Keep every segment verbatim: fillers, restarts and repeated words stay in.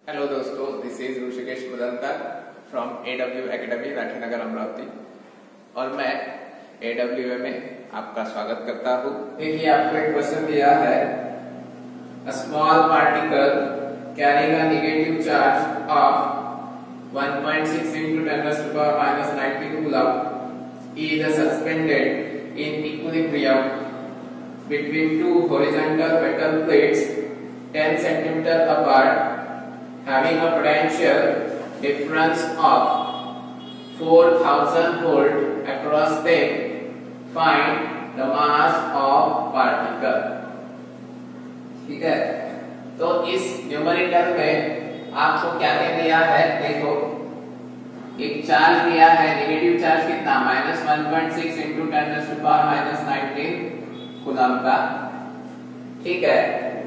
Hello दोस्तों, this is Rishikesh Madankar from AW academy Rathinagar Amravati और मैं एडब्ल्यू में आपका स्वागत करता हूँ। देखिए, आपको एक क्वेश्चन दिया है, a small particle carrying a negative charge of one point six into ten raised to the power minus nineteen coulomb is suspended in equilibrium between two horizontal metal plates ten centimeters apart, having a potential difference of four thousand volt across them. Find the mass of particle. ठीक है, तो इस numerator में आपको क्या क्या दिया है? देखो, एक चार्ज दिया है, नेगेटिव चार्ज कितना? Minus one point six into ten raise to power minus nineteen coulomb का। ठीक है,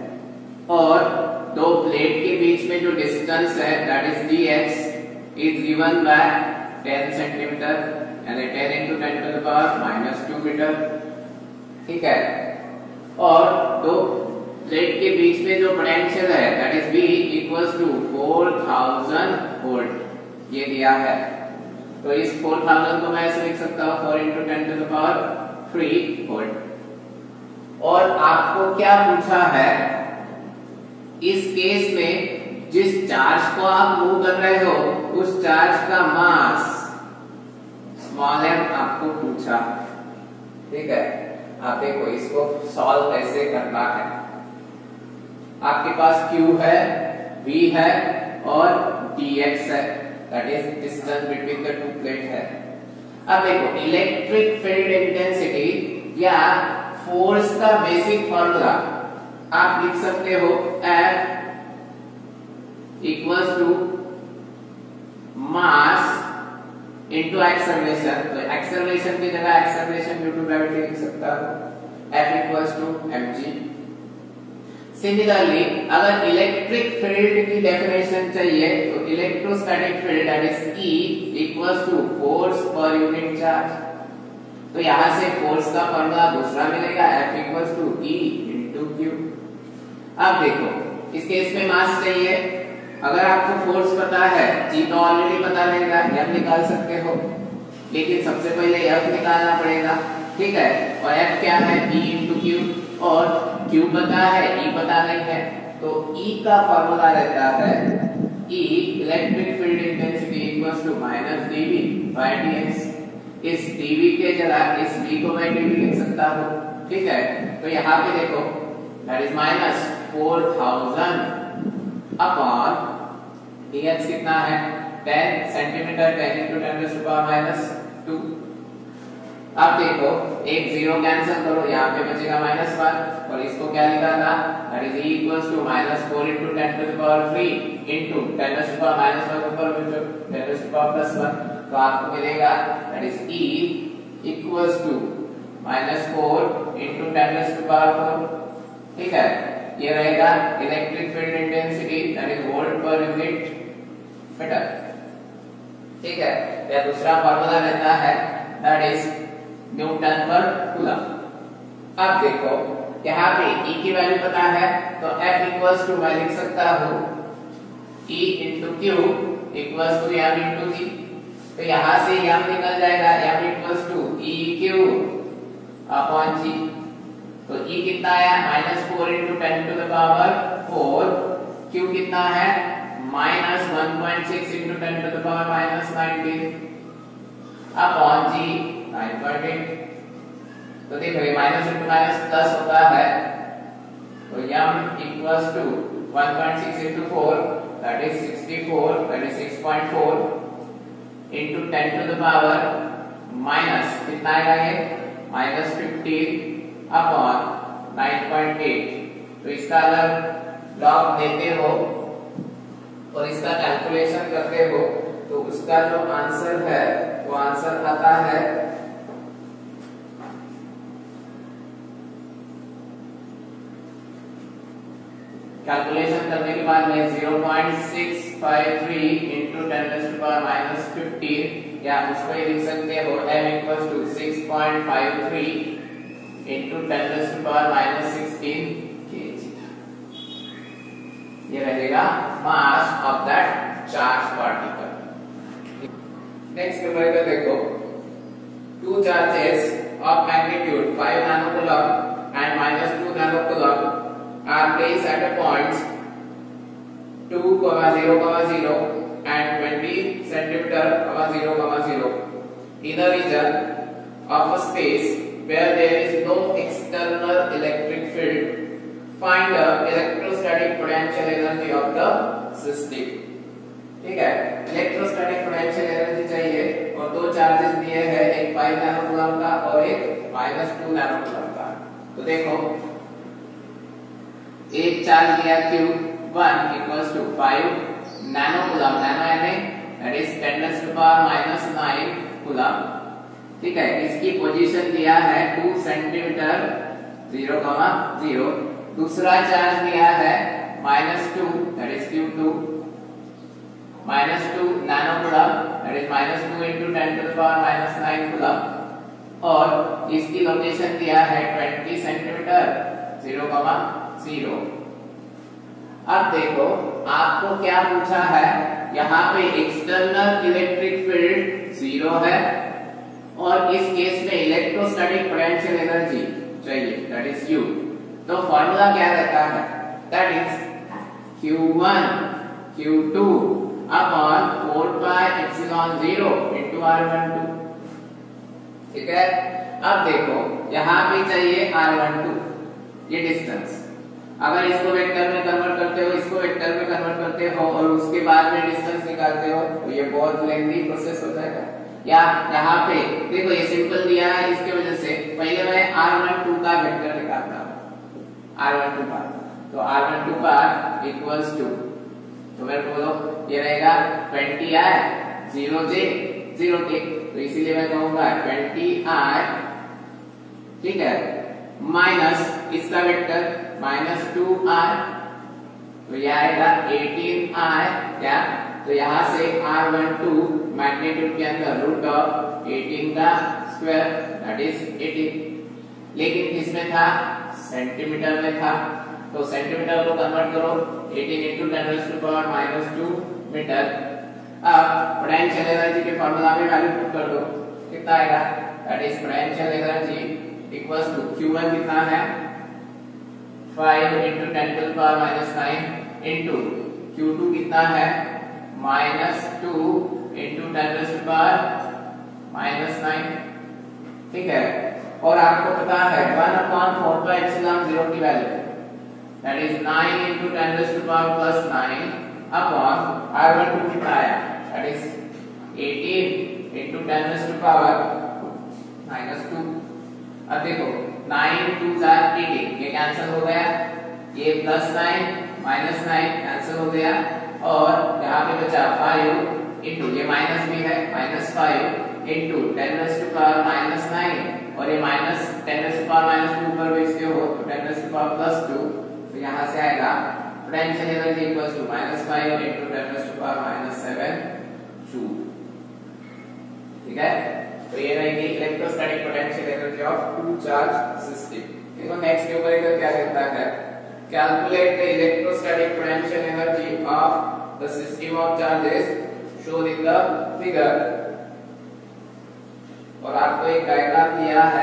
और दो प्लेट के बीच में जो डिस्टेंस है that is dx is given by ten centimetre यानी ten into ten to the power minus two metre. ठीक है, और दो प्लेट के बीच में जो पोटेंशियल है that is V equals to four thousand volt ये दिया है। तो इस फोर थाउजेंड को मैं ऐसे लिख सकता हूं four into ten to the power three volt. और आपको क्या पूछा है, इस केस में जिस चार्ज को आप मूव कर रहे हो उस चार्ज का मास स्मॉल m आपको पूछा। ठीक है, आप देखो इसको सॉल्व कैसे करना है। आपके पास q है, v है और dx है, that is distance between the two plate है। अब देखो, इलेक्ट्रिक फील्ड इंटेंसिटी या फोर्स का बेसिक फॉर्मूला आप लिख सकते हो F equals to mass into acceleration. तो एक्सेलरेशन की जगह एक्सेलरेशन ड्यू टू ग्रेविटी लिख सकता हूं, F equals to mg। Similarly अगर इलेक्ट्रिक फील्ड की डेफिनेशन चाहिए तो electrostatic field that is E equals to force पर यूनिट चार्ज। तो यहां से फोर्स का फॉर्मूला दूसरा मिलेगा, F equals to E into Q। अब देखो, इस केस में मास चाहिए, अगर आपको फोर्स पता है, जी तो ऑलरेडी पता रहेगा, एफ निकाल सकते हो, लेकिन सबसे पहले एफ निकालना पड़ेगा। ठीक है, और एफ क्या है? E into Q, और Q पता है, E पता नहीं है, तो E का फॉर्मूला रहता है E electric field intensity equals to minus dV by dx। इस dV के जगह इस V को मैं dV लिख सकता हूं। ठीक है, तो यहाँ पे देखो that is minus four thousand upon dx कितना है? Ten centimetre, ten into ten raised to power minus two. अब देखो, एक जीरो कैंसिल करो, यहाँ पे बचेगा माइनस वन, और इसको क्या निकालना? That is E equals to minus four into ten to the power three into ten raised to power minus one ऊपर में ten raised to power plus वन, तो आपको मिलेगा that is E equals to minus four into ten raised to power four. ठीक है, ये रहेगा electric field intensity that is volt पर यूनिट मीटर। ठीक है, या दूसरा फार्मूला रहता है दैट इज न्यूटन पर कूलम। अब देखो, यहाँ पे E की वैल्यू पता है, तो F इक्वल्स टू मैं लिख सकता हूँ E into Q equals to m into G। तो यहाँ से m निकल जाएगा, m equals to E Q upon G। तो E कितना है? Minus four into ten to the power four. Q कितना है? Minus one point six into ten to the power minus nineteen upon G nine point eight. तो देखो, ये minus into minus plus होता है, तो m equals to one point six into four that is sixty four, that is six point four into ten to the power minus कितना आएगा? ये minus fifteen upon nine point eight. तो इसका अगर log देते हो और इसका कैलकुलेशन करते हो तो उसका जो आंसर है वो आंसर आता है कैलकुलेशन करने के बाद में zero point six five three into ten raised to power minus fifteen, या उसको ये लिख सकते हो m equals to six point five three into ten raised to power minus sixteen kg। ये रहेगा mass of charge particle. Next numerical देखो, two charges of magnitude five nanocoulomb and minus two nanocoulomb are placed at a points two, zero, zero and twenty centimeter, zero, zero in a region of a space where there is no external electric field. Find the electrostatic potential energy of the system। ठीक है, electrostatic potential energy चाहिए और दो charges दिए हैं, एक five नैनोकूलम्ब का और एक माइनस टू नैनोकूलम्ब का। तो देखो, एक चार्ज दिया Q one equals to five nanocoulomb, nano यानी that is ten to the power minus nine coulomb. ठीक है, इसकी पोजीशन दिया है टू सेंटीमीटर, जीरो, जीरो। दूसरा चार्ज दिया है minus two, that is Q two, minus two nanocoulomb, that is minus two into ten to the power minus nine coulomb, और इसकी लोकेशन दिया है ट्वेंटी सेंटीमीटर, जीरो, जीरो। अब देखो, आपको क्या पूछा है, यहाँ पे एक्सटर्नल इलेक्ट्रिक फील्ड जीरो है और इस केस में इलेक्ट्रोस्टैटिक पोटेंशियल एनर्जी चाहिए, दैट इज U। तो फॉर्मूला क्या रहता है, that is Q one Q two upon four pi epsilon zero into R one two. ठीक है, अब देखो यहाँ पे चाहिए आर वन टू, ये डिस्टेंस। अगर इसको वेक्टर में कन्वर्ट करते हो, इसको वेक्टर में कन्वर्ट करते हो और उसके बाद में डिस्टेंस निकालते हो तो ये बहुत लेंथी प्रोसेस हो जाएगा। या यहाँ पे देखो, ये सिंपल दिया है, इसकी वजह से पहले मैं आर वन टू का वेक्टर निकालता हूँ, आर वन टू का। तो आर वन टू का इक्वल्स टू, तो मेरे को बोलो ये रहेगा twenty i, zero j, zero k, तो इसीलिए मैं कहूंगा ट्वेंटी आई। ठीक है, माइनस इसका वेक्टर माइनस टू आई, तो यह आएगा एटीन आई क्या, तो यहां से आर वन टू मैग्नीट्यूड के अंदर रूट ऑफ एटीन का स्क्वायर, दैट इज एटीन। लेकिन किसमें था, सेंटीमीटर में था, तो सेंटीमीटर को कन्वर्ट करो, eighteen into ten raised to the power minus two metre. अब पोटेंशियल एनर्जी के फार्मूला में वैल्यू पुट कर दो, कितना आएगा, that is potential energy equals to Q one कितना है, five into ten to the power minus nine into Q two कितना है, minus two into ten raised to the power minus nine. ठीक है, और आपको पता है one upon four pi epsilon zero की value, that is nine into ten raised to the power plus nine upon R one two कितना आया, that is eighteen into ten raised to the power minus two. अब देखो nine two जा eighteen, ये cancel हो गया, ये plus nine minus nine cancel हो गया, और यहाँ पे बचा फाइव इंटू, ये माइनस भी है, minus five into ten raised to the power minus nine, और ये minus ten raised to the power minus two ऊपर भेजते हो तो ten raised to the power plus two, तो यहाँ से आएगा potential energy equals to minus five into ten raised to the power minus seven joule. ठीक है, तो ये रहेगी electrostatic potential energy of two charge system. देखो नेक्स्ट न्यूमेरिकल क्या कहता है, calculate the electrostatic potential energy of the system of charges shown in the figure. और आपको एक डायग्राम दिया है,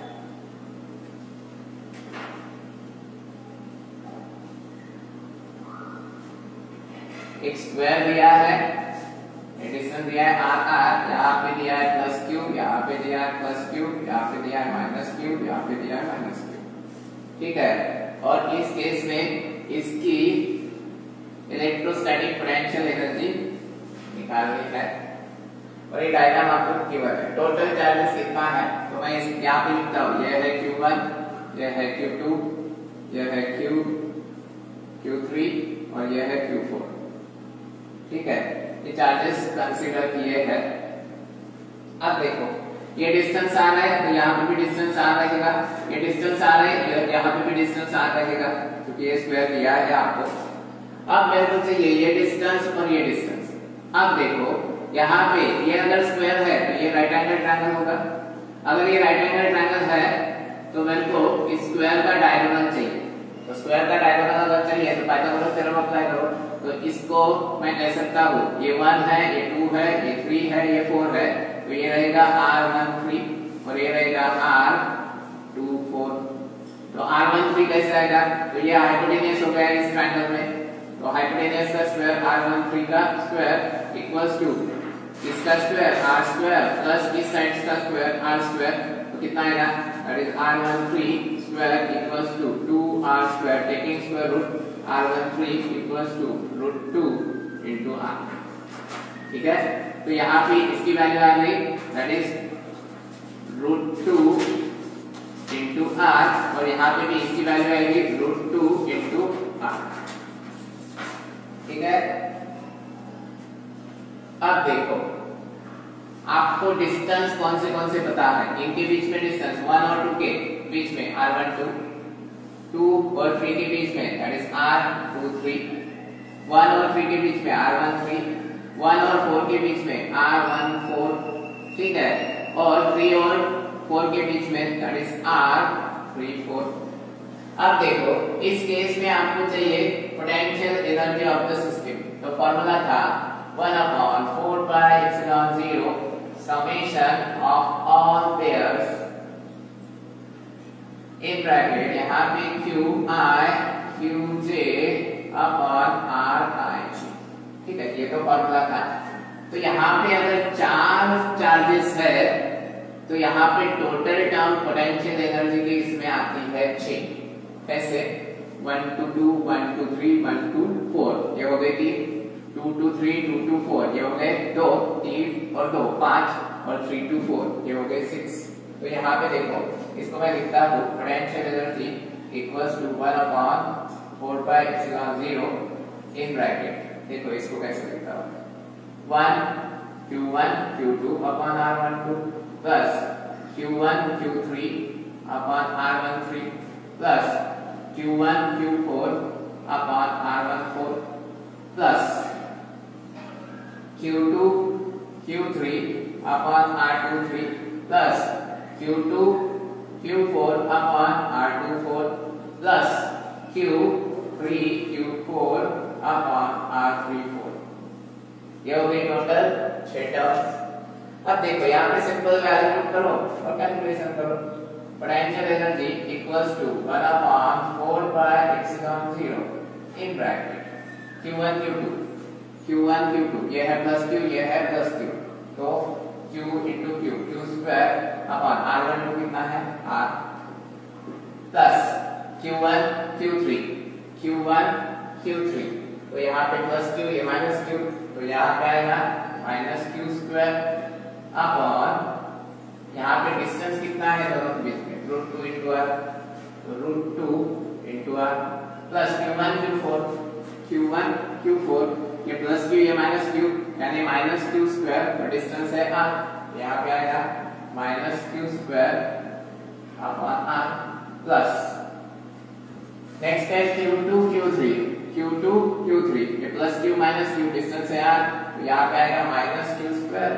एक स्क्वायर दिया है, एडिशन दिया है आर आर, यहाँ पे दिया है प्लस क्यू, यहाँ पे दिया है प्लस क्यू, यहाँ पे दिया है माइनस क्यू, यहाँ पे दिया है माइनस क्यू। ठीक है, और इस केस में इसकी इलेक्ट्रोस्टैटिक पोटेंशियल एनर्जी निकालनी है, और ये डायग्राम आपको गिवन है। टोटल चार्जेस कितना है, तो मैं इस यहाँ पे लिखता हूँ, यह है Q वन, यह है Q टू, यह है Q, Q थ्री और यह है Q फोर। ठीक है, ये चार्जेस कंसीडर किए हैं। अब देखो ये डिस्टेंस आ रहा है, तो यहाँ पे भी डिस्टेंस आ रहेगा, ये डिस्टेंस आ रहा है, यहाँ पे भी डिस्टेंस आ रहेगा, क्योंकि ये स्क्वायर दिया है आपको। अब मेरे को चाहिए ये डिस्टेंस और ये डिस्टेंस। अब देखो यहाँ पे ये अगर स्क्वायर है तो ये राइट एंगल ट्रायंगल होगा, अगर ये राइट एंगल ट्रायंगल है तो मेरे को स्क्वायर का डायगोनल चाहिए। तो स्क्वायर का डायगोनल अगर चाहिए तो पाइथागोरस थ्योरम अप्लाई करो। तो इसको मैं कह सकता हूँ ये वन है, ये टू है, ये थ्री है, ये फोर है, तो ये रहेगा आर वन थ्री और ये रहेगा आर टू फोर। तो आर वन थ्री कैसे आएगा? तो ये हाइपोटेन्यूज हो गया इस ट्रायंगल में, तो हाइपोटेन्यूज का स्क्वायर आर वन थ्री का स्क्वायर इक्वल्स टू इसका स्क्वायर आर स्क्वायर प्लस इस साइड का स्क्वायर आर स्क्वायर, तो कितना आएगा? That is R one three square equals to two R square taking square root R one three equals to root two into R. ठीक है, तो यहाँ पे इसकी वैल्यू आ गई that is root two into R और यहाँ पे भी इसकी वैल्यू आएगी रूट टू इनटू आर। ठीक है, अब देखो आपको डिस्टेंस कौन से कौन से पता है, इनके बीच में डिस्टेंस वन और टू के बीच में आर वन टू, टू और थ्री के बीच में that is R two three, one और थ्री के बीच में आर वन थ्री, वन और फोर के बीच में आर वन फोर। ठीक है, और थ्री और फोर के बीच में that is R three four. अब देखो इस केस में आपको चाहिए potential energy of the system, तो फॉर्मूला था one upon four by epsilon zero summation of all pairs in bracket यहाँ पे q i q j upon R i j. ठीक है, ये तो फॉर्मूला था। तो यहाँ पे अगर चार चार्जेस है तो यहाँ पे टोटल टर्म पोटेंशियल एनर्जी की इसमें आती है छह। कैसे? One to two, one to three, one to four, ये हो गए तीन, two to three, two to four, ये हो गए दो, तीन और दो पांच और थ्री टू फोर, ये हो गए सिक्स। तो यहाँ पे देखो इसको मैं लिखता हूँ potential energy equals to one upon four by epsilon zero in bracket. देखो इसको कैसे लिखता हूँ, one Q one Q two upon R one two plus Q one Q three upon R one three plus Q one Q four upon R one four plus Q two Q three upon R two three plus Q two Q four upon R two four plus Q three Q four upon R three four. ये हो गई total छह terms. अब देखो यहाँ पे simple value put करो और कैलकुलेशन करो। Potential energy equals to one upon four by epsilon zero in bracket Q one Q two, Q one Q two ये है प्लस क्यू, ये है प्लस क्यू, तो q into q, q square upon R one two कितना है r plus Q one Q three, Q one Q three, तो यहाँ पे प्लस q ये माइनस q, तो यहाँ पे आएगा माइनस q स्क्वायर अपॉन यहाँ पे डिस्टेंस कितना है दोनों के बीच में रूट टू इंटू आर, तो root two into R plus Q one Q four, Q one Q four ये प्लस क्यू ये माइनस क्यू यानी माइनस क्यू स्क्वायर, तो डिस्टेंस है आर, यहाँ पे आएगा minus Q square upon R plus next है Q two Q three, Q two Q three ये plus Q minus Q distance है आर, तो यहाँ पे आएगा माइनस क्यू स्क्वायर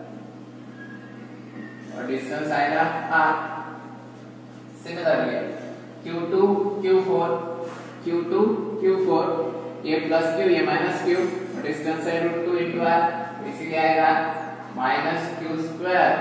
और डिस्टेंस आएगा R. Similarly Q two Q four, Q two Q four ये प्लस क्यू ये माइनस क्यू और डिस्टेंस है रूट टू इंटू आर, इसीलिए आएगा minus Q square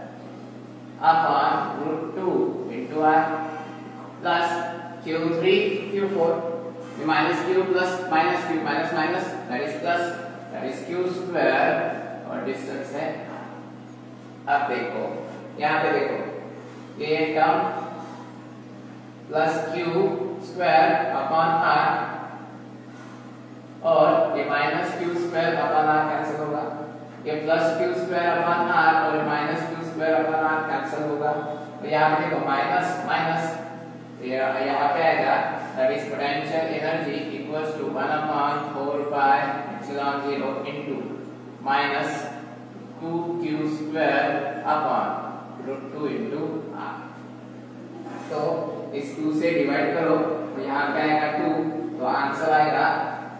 upon root two into R plus Q three Q four ये minus Q plus minus Q minus minus that is plus that is Q square और distance है। अब देखो यहाँ पे देखो ये term plus Q square upon R और ये minus Q square upon R cancel होगा, ये plus Q square upon R और minus Q square upon R cancel होगा, तो यहाँ पे देखो माइनस माइनस यहाँ पे आएगा that is potential energy equals to one upon four by epsilon zero into minus two Q square upon root two into R. तो इस टू से डिवाइड करो तो यहाँ पे आएगा टू, तो आंसर आएगा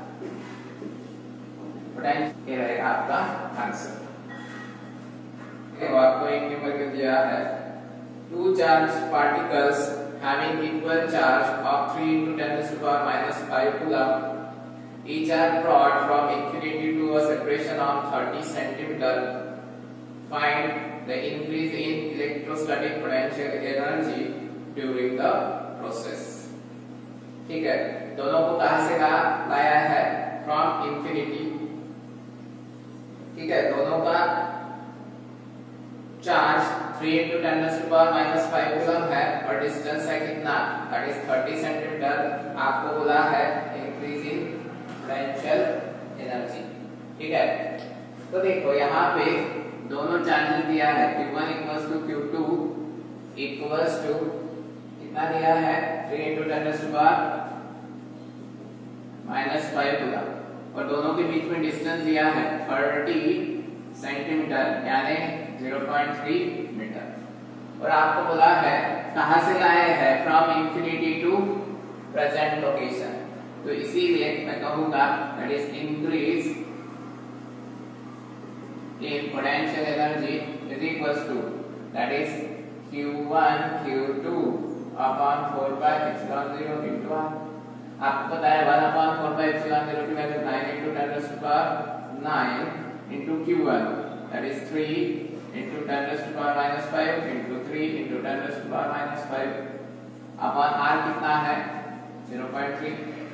पोटेंशियल ये रहेगा आपका आंसर। देखो आपको एक न्यूमेरिकल दिया है two charge particles having equal charge of three into ten to the power minus five coulomb, each are brought from infinity to a separation of thirty centimeter. Find the increase in electrostatic potential energy during the process. ठीक है, दोनों को कहां से कहा लाया है? From infinity. ठीक है, दोनों का charge three into ten to the power minus five coulomb है और डिस्टेंस है कितना? That is thirty centimetre. आपको बोला है इंक्रीज इन पोटेंशियल एनर्जी। ठीक है, तो देखो यहाँ पे दोनों चार्जेस दिया है Q one equals to Q two equals to कितना दिया है? Three into ten to the power minus five coulomb और दोनों के बीच में डिस्टेंस दिया है थर्टी सेंटीमीटर यानी ज़ीरो पॉइंट थ्री मीटर। और आपको बोला है कहां से लाए हैं? From infinity to present location. तो इसीलिए मैं कहूंगा that is increase in potential energy is equals to that is Q one Q two upon four by epsilon zero into R। आपको पता है one upon four by epsilon zero की value nine into ten to the power nine into Q one that is three into ten to the power minus five into three into ten to the power minus five upon R कितना है? Zero point three.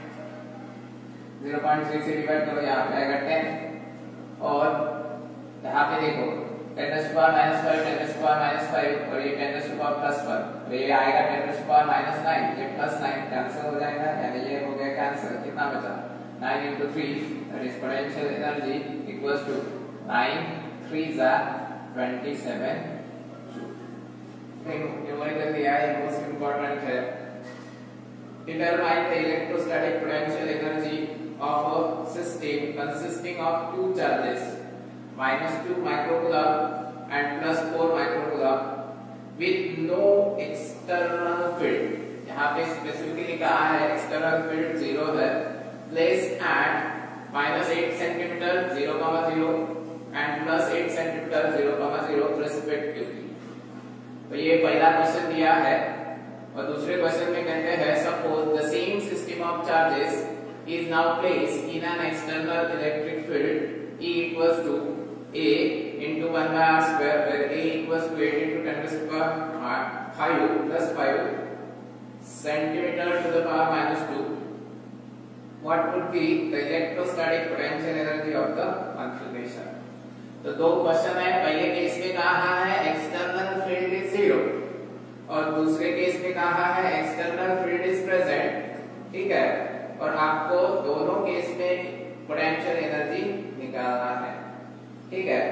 Zero point three से divide करो, यहाँ पे आएगा ten और यहाँ पे देखो ten to the power minus five ten to the power minus five और ये ten to the power plus one तो ये आएगा ten to the power minus nine, ये plus नाइन कैंसिल हो जाएगा यानी ये हो गया कैंसिल। कितना बचा? Nine into three that is potential energy equals to nine threes are twenty-seven joule। Numerical दिया है, मोस्ट इंपॉर्टेंट है। Determine the electrostatic potential energy of a system consisting of two charges minus two microcoulomb and plus four microcoulomb with no external field। यहाँ पे specifically कहा है external field zero है। Place at minus eight centimetre zero comma zero and plus eight centimetre zero comma zero respectively. तो ये पहला question दिया है और दूसरे क्वेश्चन में कहते हैं suppose the same system of charges is now placed in an external electric field E equals to A into one by R square where A equals to eight into ten to the power five plus five centimeter to the power minus two. What would be the electrostatic potential energy of the configuration? तो दो question है। पहले case में कहा है external field is zero और दूसरे case में कहा है एक्सटर्नल फील्ड इज प्रेजेंट। ठीक है, और आपको दोनों केस में पोटेंशियल एनर्जी निकालना है। ठीक है,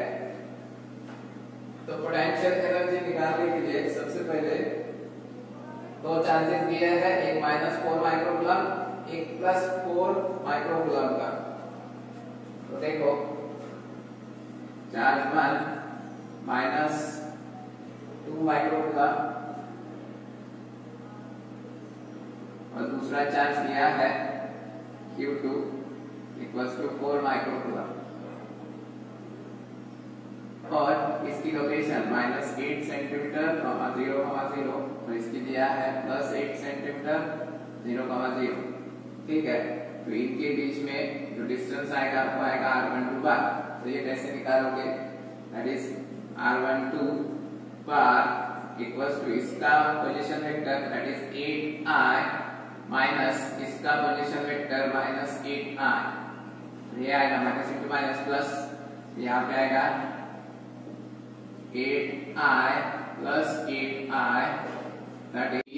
तो पोटेंशियल एनर्जी निकालने के लिए सबसे पहले दो चार्जेस दिए हैं, एक माइनस फोर माइक्रोकूलम एक प्लस फोर माइक्रोकूलम का। तो देखो charge one minus two microcoulomb और दूसरा चार्ज दिया है Q two equals to four microcoulomb और इसकी location minus eight centimetre comma zero comma zero और इसकी दिया है plus eight centimetre zero comma zero. ठीक है, तो इनके बीच में जो डिस्टेंस आएगा वो आएगा आर वन टू बार। तो ये कैसे निकालोगे? That is R one two bar equals to इसका position vector that is eight i minus इसका position vector minus eight i. ये आएगा माइनस इंटू माइनस प्लस, यहाँ पे आएगा eight i plus eight i that is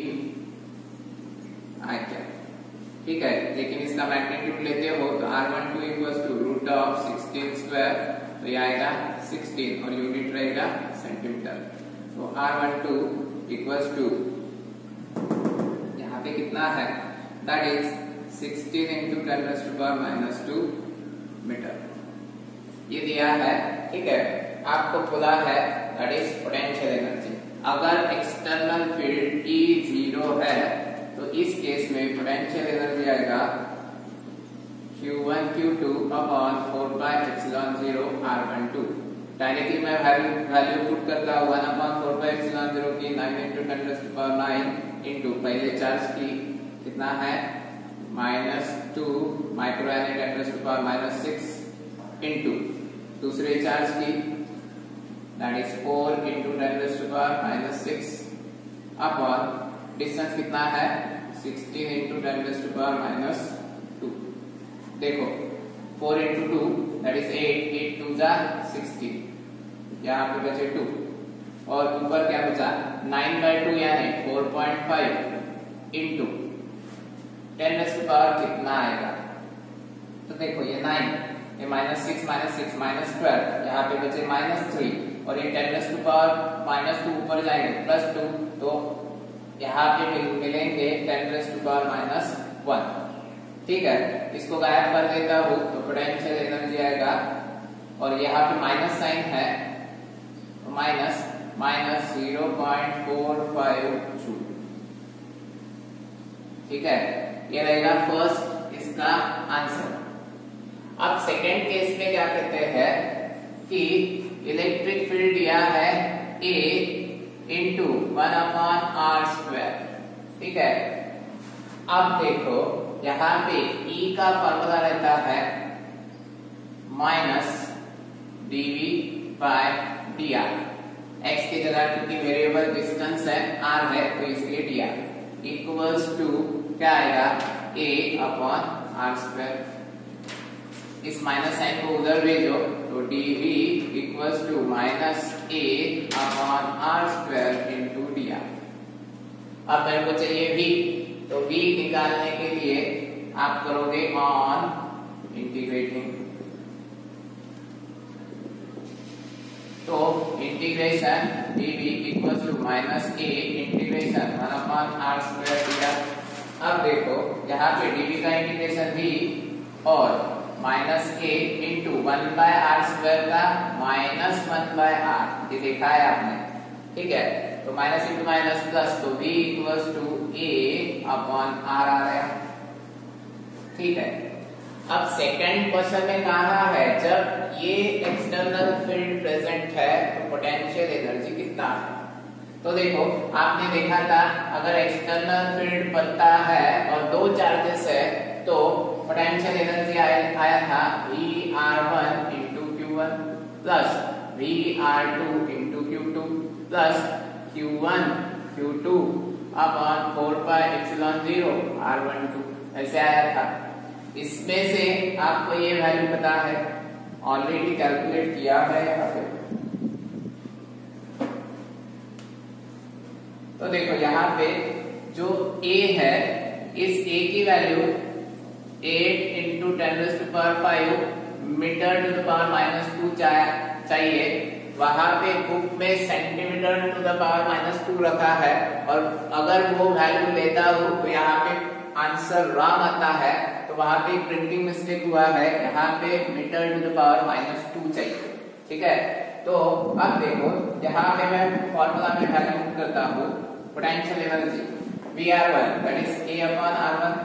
i cap. ठीक है, लेकिन इसका मैग्नीट्यूड लेते हो तो R one two equals to root of sixteen square तो ये आएगा सिक्सटीन और यूनिट रहेगा सेंटीमीटर। तो R one two equals to यहाँ पे कितना है? That is sixteen into ten to the power minus two metre ये दिया है। ठीक है, आपको बोला है दैट इज पोटेंशियल एनर्जी। अगर एक्सटर्नल फील्ड E जीरो है तो इस केस में पोटेंशियल एनर्जी आएगा Q one Q two upon four by epsilon zero R one two. Directly मैं वैल्यू पुट करता हूँ one upon four by epsilon zero की nine into ten to the power nine into पहले charge की कितना है minus two micro एन ए ten to the power minus six into दूसरे चार्ज की that is four into ten to the power minus six upon distance कितना है sixteen into ten to the power minus two. देखो four into two that is eight, eight two जा sixteen, यहाँ पे बचे two और ऊपर क्या बचा नाइन बाई टू यानी four point five into ten raise to power कितना आएगा। तो देखो ये नाइन, ये minus six minus six minus twelve, यहाँ पे बचे माइनस थ्री और ये ten raise to power minus two ऊपर जाएंगे प्लस टू, तो यहाँ पे मिलेंगे ten raise to power minus one. ठीक है, इसको गायब कर देता हूँ तो पोटेंशियल एनर्जी आएगा और यहाँ पे माइनस साइन है तो minus minus zero point four five joule. ठीक है, ये रहेगा फर्स्ट इसका आंसर। अब सेकेंड केस में क्या कहते हैं कि इलेक्ट्रिक फील्ड दिया है A into one upon R square. ठीक है, अब देखो यहाँ पे E का फॉर्मूला रहता है minus dv by d R. X की जगह क्योंकि वेरिएबल डिस्टेंस है r है तो इसलिए डी आर इक्वल्स टू क्या आएगा a अपॉन आर स्क्वायर। इस माइनस साइन को उधर भेजो तो dv equals to minus a upon R square into d R. अब मेरे को चाहिए v, तो v निकालने के लिए आप करोगे ऑन इंटीग्रेटिंग, तो integration dv equals to minus a integration one upon R square d R. अब देखो यहाँ पे dv का इंटीग्रेशन v और minus a into one by R square का माइनस वन बाय आर, ये देखा है आपने। ठीक है, तो माइनस इंटू माइनस प्लस, तो v equals to a upon R आ रहा है। ठीक है, अब सेकंड क्वेश्चन में कहा है जब ये एक्सटर्नल फील्ड प्रेजेंट है तो पोटेंशियल एनर्जी कितना है। तो देखो आपने देखा था अगर एक्सटर्नल फील्ड बनता है और दो चार्जेस है तो पोटेंशियल एनर्जी आया, आया था V R one into Q one plus V R two into Q two plus Q one Q two upon four pi epsilon zero R one two, ऐसे आया था। इसमें से आपको ये वैल्यू पता है, ऑलरेडी कैलकुलेट किया है यहाँ पे। तो देखो यहाँ पे जो a है इस a की value eight into ten raise to power five metre to the power minus two चाहिए। वहां पे बुक में centimetre to the power minus two रखा है और अगर वो वैल्यू लेता हूँ तो यहाँ पे आंसर रॉन्ग आता है, तो वहां पे प्रिंटिंग मिस्टेक हुआ है, यहाँ पे metre to the power minus two चाहिए। ठीक है, तो अब देखो यहाँ पे मैं फॉर्मूला में वैल्यू करता हूँ potential energy V R one that is a upon R one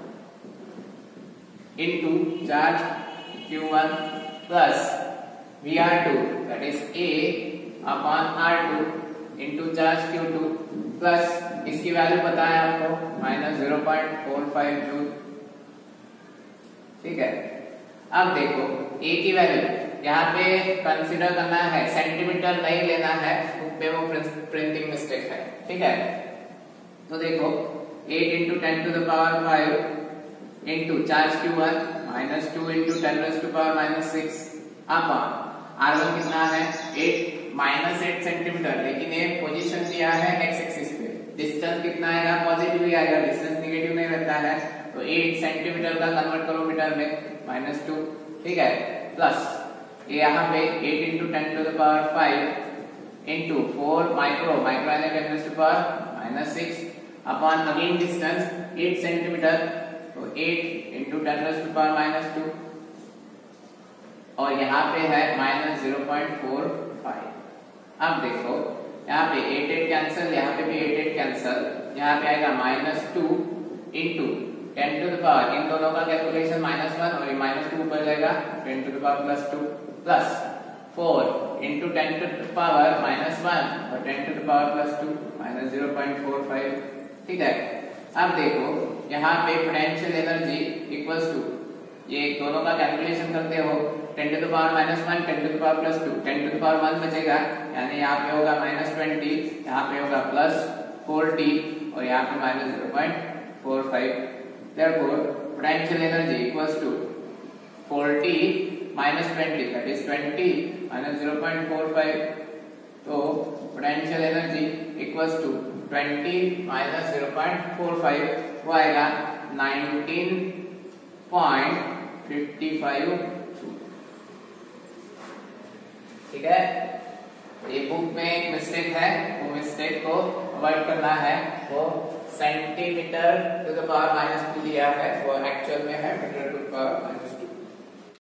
into charge Q one plus V R two that is a upon R two into charge Q two plus इसकी value पता है आपको minus zero point four five joule. ठीक है, अब देखो a की value यहाँ पे कंसीडर करना है, सेंटीमीटर नहीं लेना है, बुक पे वो प्रिंटिंग मिस्टेक है। ठीक है, तो देखो eight into ten to the power five into charge Q one minus two into ten raise to power minus six upon R one कितना है एट माइनस एट सेंटीमीटर, लेकिन ये पोजीशन दिया है एक्स एक्सिस पे। डिस्टेंस कितना आएगा positive ही आएगा, डिस्टेंस नेगेटिव नहीं रहता है, तो एट सेंटीमीटर का कन्वर्ट करो मीटर में माइनस टू। ठीक है, प्लस ये यहाँ पे eight into ten to the power five into four micro micro यानी ten raise to power minus six upon again distance eight centimetre, तो eight into ten raise to power minus two और यहाँ पे है minus zero point four five. अब देखो यहाँ पे एट एट कैंसिल, यहाँ पे भी एट एट कैंसिल, यहाँ पे आएगा minus two into ten to the power, इन दोनों का कैलकुलेशन माइनस वन और ये माइनस टू ऊपर जाएगा ten to the power plus two plus four into ten to the power minus one और ten to the power plus two minus zero point four five. ठीक है, अब देखो यहाँ पे पोटेंशियल एनर्जी इक्वल्स टू, ये दोनों का कैलकुलेशन करते हो, ten to the power minus one, ten to the power plus two, ten to the power one बचेगा, यानी यहाँ पे होगा माइनस ट्वेंटी, यहाँ पे होगा प्लस फोर्टी और यहाँ पे minus zero point four five. Therefore, potential energy equals to forty minus twenty, that is twenty minus zero point four five. तो potential energy equals to twenty minus zero point four five, वो आएगा nineteen point five five joule। ठीक है, ये book में एक mistake है, वो मिस्टेक को अवॉइड करना है। वो centimetre to the power minus two लिया है, वो एक्चुअल में है metre to the power minus to.